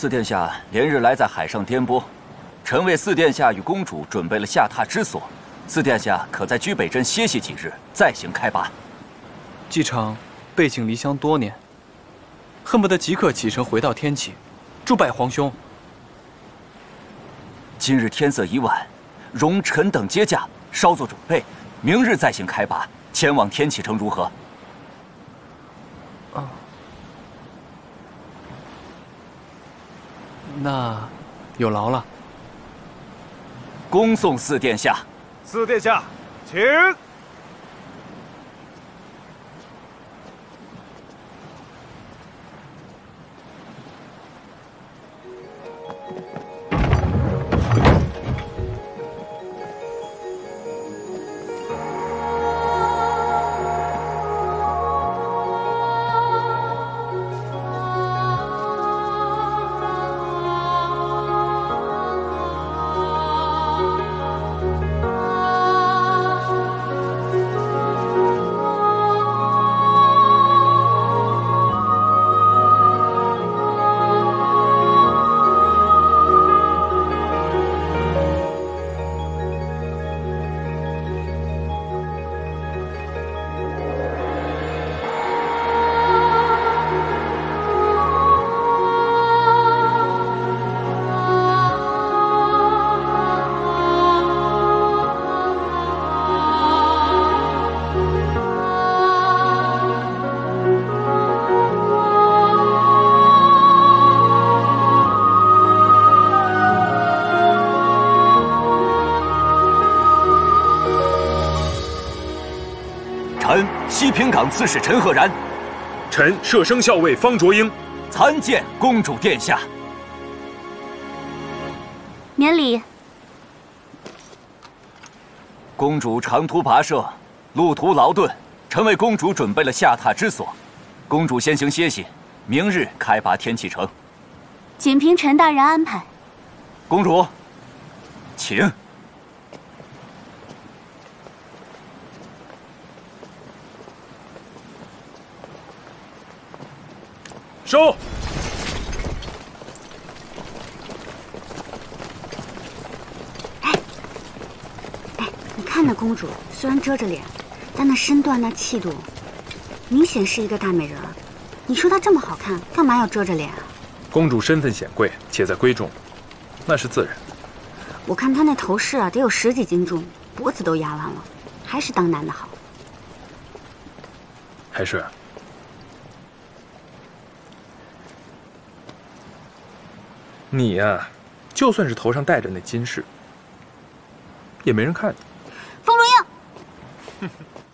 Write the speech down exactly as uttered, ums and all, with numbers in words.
四殿下连日来在海上颠簸，臣为四殿下与公主准备了下榻之所，四殿下可在居北镇歇息几日，再行开拔。 季承背井离乡多年，恨不得即刻启程回到天启，祝拜皇兄。 今日天色已晚，容臣等接驾，稍作准备，明日再行开拔，前往天启城如何？ 啊，那有劳了。 恭送四殿下。 四殿下，请。 臣西平港刺史陈赫然， 臣摄生校尉方卓英， 参见公主殿下。 免礼。 公主长途跋涉，路途劳顿，臣为公主准备了下榻之所，公主先行歇息，明日开拔天启城。 仅凭陈大人安排。 公主，请。 收。 哎，哎，你看那公主，虽然遮着脸，但那身段、那气度，明显是一个大美人儿。你说她这么好看，干嘛要遮着脸啊？ 公主身份显贵，且在闺中，那是自然。 我看她那头饰啊，得有十几斤重，脖子都压弯了，还是当男的好。 还是。你呀、啊，就算是头上戴着那金饰，也没人看你。 风如英，